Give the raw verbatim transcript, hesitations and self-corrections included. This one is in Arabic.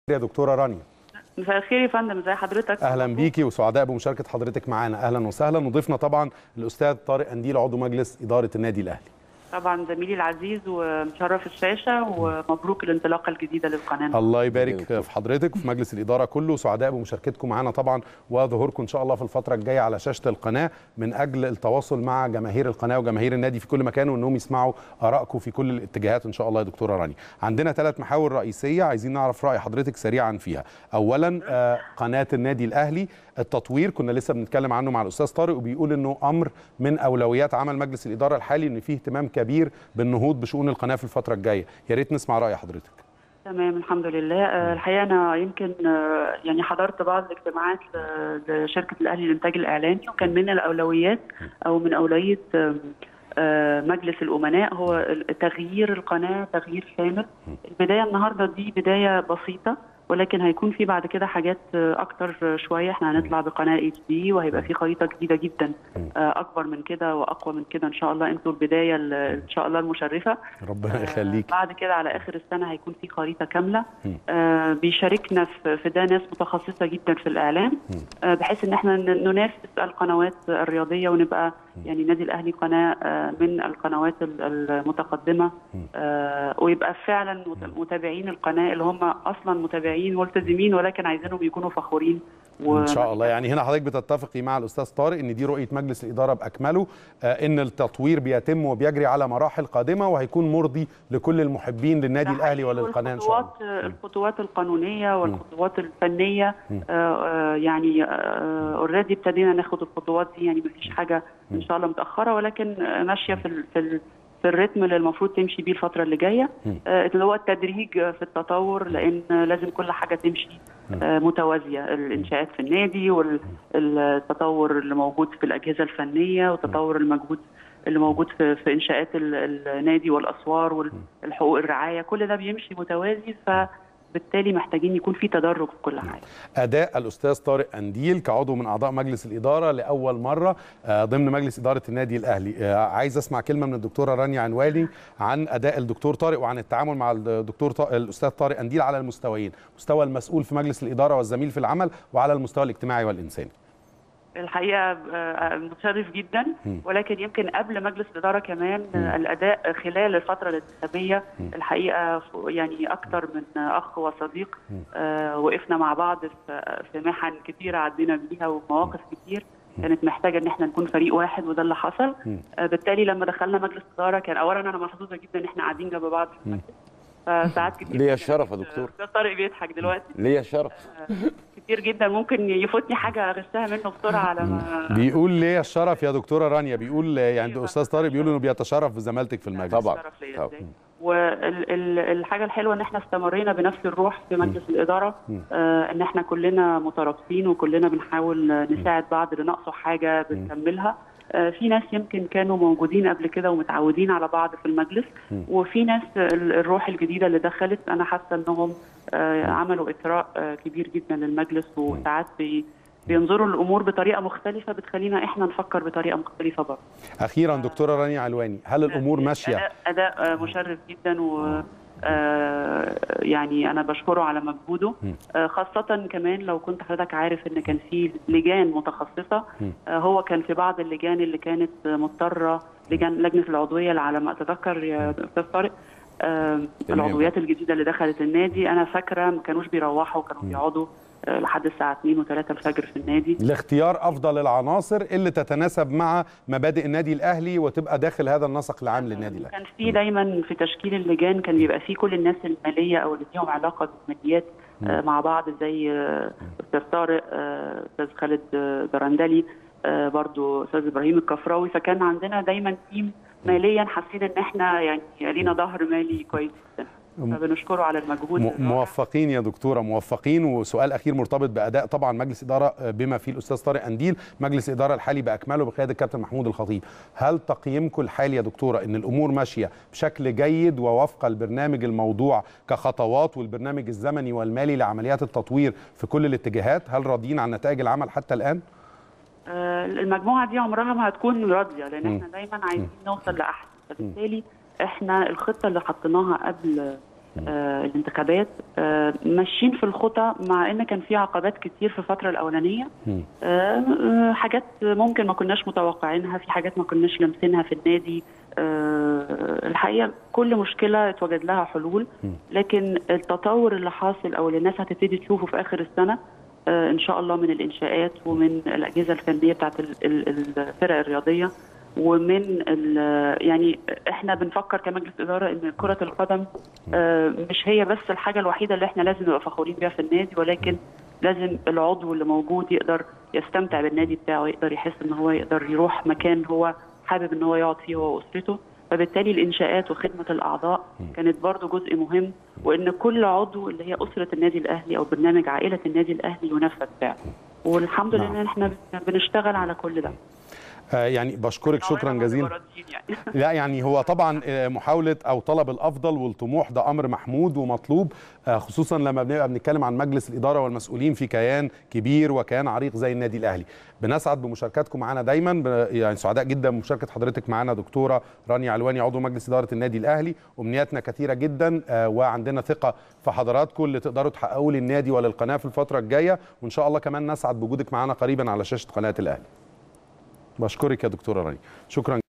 يا دكتورة رانيا. مساء الخير يا فندم، ازي حضرتك؟ اهلا بيكي وسعداء بمشاركه حضرتك معانا. اهلا وسهلا. وضيفنا طبعا الاستاذ طارق قنديل عضو مجلس اداره النادي الاهلي. طبعا زميلي العزيز ومشرف الشاشه، ومبروك الانطلاقه الجديده للقناه. الله يبارك في حضرتك وفي مجلس الاداره كله. سعداء بمشاركتكم معانا طبعا وظهوركم ان شاء الله في الفتره الجايه على شاشه القناه من اجل التواصل مع جماهير القناه وجماهير النادي في كل مكان، وانهم يسمعوا ارائكم في كل الاتجاهات ان شاء الله. يا دكتوره رانيا، عندنا ثلاث محاور رئيسيه عايزين نعرف راي حضرتك سريعا فيها. اولا آه قناه النادي الاهلي، التطوير كنا لسه بنتكلم عنه مع الاستاذ طارق، وبيقول انه امر من اولويات عمل مجلس الاداره الحالي، ان فيه اهتمام كبير بالنهوض بشؤون القناه في الفتره الجايه. يا ريت نسمع راي حضرتك. تمام، الحمد لله. الحقيقه انا يمكن يعني حضرت بعض الاجتماعات لشركه الاهلي للانتاج الاعلامي، وكان من الاولويات او من اولويه مجلس الامناء هو تغيير القناه تغيير شامل. البدايه النهارده دي بدايه بسيطه، ولكن هيكون في بعد كده حاجات اكتر شويه. احنا هنطلع بقناه اتش دي، وهيبقى في خريطه جديده جدا اكبر من كده واقوى من كده ان شاء الله. انتوا البدايه ان شاء الله المشرفه، ربنا يخليك. بعد كده على اخر السنه هيكون في خريطه كامله. بيشاركنا في ده ناس متخصصه جدا في الاعلام، بحيث ان احنا ننافس القنوات الرياضيه، ونبقى يعني النادي الاهلي قناه من القنوات المتقدمه، ويبقى فعلا متابعين القناه اللي هم اصلا متابعين ملتزمين، ولكن عايزينهم يكونوا فخورين و... ان شاء الله. يعني هنا حضرتك بتتفقي مع الاستاذ طارق ان دي رؤيه مجلس الاداره باكمله، آه ان التطوير بيتم وبيجري على مراحل قادمه، وهي مرضي لكل المحبين للنادي الاهلي وللقناه ان شاء الله. الخطوات القانونيه والخطوات الفنيه آه يعني اوريدي آه ابتدينا ناخد الخطوات دي، يعني مفيش حاجه ان شاء الله متاخره، ولكن ماشيه في ال... في ال... في الريتم اللي المفروض تمشي بيه الفترة اللي جاية، اللي هو التدريج في التطور، لأن لازم كل حاجة تمشي متوازية. الإنشاءات في النادي والتطور اللي موجود في الأجهزة الفنية، والتطور الموجود اللي موجود في, في إنشاءات النادي والأسوار والحقوق الرعاية، كل ده بيمشي متوازي، ف بالتالي محتاجين يكون في تدرج في كل حاجه. اداء الاستاذ طارق قنديل كعضو من اعضاء مجلس الاداره لاول مره ضمن مجلس اداره النادي الاهلي. عايز اسمع كلمه من الدكتوره رانيا عنواني عن اداء الدكتور طارق وعن التعامل مع الدكتور طارق الاستاذ طارق قنديل على المستويين، مستوى المسؤول في مجلس الاداره والزميل في العمل، وعلى المستوى الاجتماعي والانساني. الحقيقه متشرف جدا، ولكن يمكن قبل مجلس الاداره كمان الاداء خلال الفتره الانتخابيه الحقيقه يعني اكثر من اخ وصديق. وقفنا مع بعض في محن كثيره عدينا بيها ومواقف كتير كانت محتاجه ان احنا نكون فريق واحد، وده اللي حصل. بالتالي لما دخلنا مجلس الاداره كان اولا انا محظوظه جدا ان احنا قاعدين جنب بعض في المجلس، فساعات كتير ليا الشرف يا دكتور. طارق بيضحك دلوقتي. ليا الشرف كتير جدا ممكن يفوتني حاجه اغشها منه بسرعه على ما بيقول ليا الشرف يا دكتوره رانيا. بيقول يعني الاستاذ طارق بيقول انه بيتشرف بزمالتك في المجلس. طبعا طبعا. والحاجه الحلوه ان احنا استمرينا بنفس الروح في مجلس الاداره، آه ان احنا كلنا مترابطين وكلنا بنحاول نساعد بعض، اللي ناقصه حاجه بنكملها. آه في ناس يمكن كانوا موجودين قبل كده ومتعودين على بعض في المجلس، وفي ناس الروح الجديده اللي دخلت انا حاسه انهم آه عملوا اثراء آه كبير جدا للمجلس، وساعات بي بينظروا للامور بطريقه مختلفه بتخلينا احنا نفكر بطريقه مختلفه برضه. اخيرا دكتوره رانيا علواني، هل الامور ماشيه؟ اداء, أداء مشرف جدا، و يعني انا بشكره على مجهوده، خاصه كمان لو كنت حضرتك عارف ان كان في لجان متخصصه. هو كان في بعض اللجان اللي كانت مضطره، لجان لجنه العضويه اللي على ما اتذكر يا استاذ طارق، آه العضويات الجديده اللي دخلت النادي انا فاكره ما كانوش بيروحوا، كانوا بيقعدوا آه لحد الساعه اتنين وتلاتة الفجر في النادي لاختيار افضل العناصر اللي تتناسب مع مبادئ النادي الاهلي وتبقى داخل هذا النسق العام للنادي الاهلي. كان في دايما في تشكيل اللجان كان بيبقى في كل الناس الماليه او اللي ليهم علاقه بالماليات آه مع بعض، زي استاذ آه طارق، استاذ آه خالد درندلي، آه برضو استاذ ابراهيم الكفراوي. فكان عندنا دايما تيم ماليا حاسين ان احنا يعني لينا ظهر مالي كويس جدا، فبنشكره على المجهود. موفقين يا دكتوره، موفقين. وسؤال اخير مرتبط باداء طبعا مجلس اداره بما فيه الاستاذ طارق قنديل، مجلس الاداره الحالي باكمله بقياده الكابتن محمود الخطيب. هل تقييمكم الحالي يا دكتوره ان الامور ماشيه بشكل جيد ووفق البرنامج الموضوع كخطوات والبرنامج الزمني والمالي لعمليات التطوير في كل الاتجاهات؟ هل راضيين عن نتائج العمل حتى الان؟ المجموعه دي عمرها ما هتكون راضيه، لان احنا دايما عايزين نوصل لاحسن، فبالتالي احنا الخطه اللي حطيناها قبل آه الانتخابات، آه ماشيين في الخطى، مع ان كان في عقبات كتير في الفتره الاولانيه، آه حاجات ممكن ما كناش متوقعينها، في حاجات ما كناش لامسينها في النادي. آه الحقيقه كل مشكله اتوجد لها حلول، لكن التطور اللي حاصل او اللي الناس هتبتدي تشوفه في اخر السنه آه ان شاء الله من الانشاءات ومن الاجهزه الفنيه بتاعت الفرق الرياضيه، ومن يعني احنا بنفكر كمجلس اداره ان كره القدم آه مش هي بس الحاجه الوحيده اللي احنا لازم نبقى فخورين بيها في النادي، ولكن لازم العضو اللي موجود يقدر يستمتع بالنادي بتاعه، يقدر يحس ان هو يقدر يروح مكان هو حابب ان هو يقعد فيه هو واسرته. فبالتالي الانشاءات وخدمه الاعضاء كانت برضو جزء مهم، وان كل عضو اللي هي اسره النادي الاهلي او برنامج عائله النادي الاهلي ينفذ فعلا، والحمد لله ان احنا بنشتغل على كل ده. يعني بشكرك شكرا جزيلا. يعني. لا يعني هو طبعا محاولة أو طلب الأفضل والطموح ده أمر محمود ومطلوب، خصوصا لما بنبقى بنتكلم عن مجلس الإدارة والمسؤولين في كيان كبير وكيان عريق زي النادي الأهلي. بنسعد بمشاركتكم معنا دايما، يعني سعداء جدا بمشاركة حضرتك معنا دكتورة رانيا علواني عضو مجلس إدارة النادي الأهلي. أمنياتنا كثيرة جدا وعندنا ثقة في حضراتكم اللي تقدروا تحققوا للنادي وللقناة في الفترة الجاية، وإن شاء الله كمان نسعد بوجودك معنا قريبا على شاشة قناة الأهلي. بشكرك يا دكتورة رانيا، شكرا.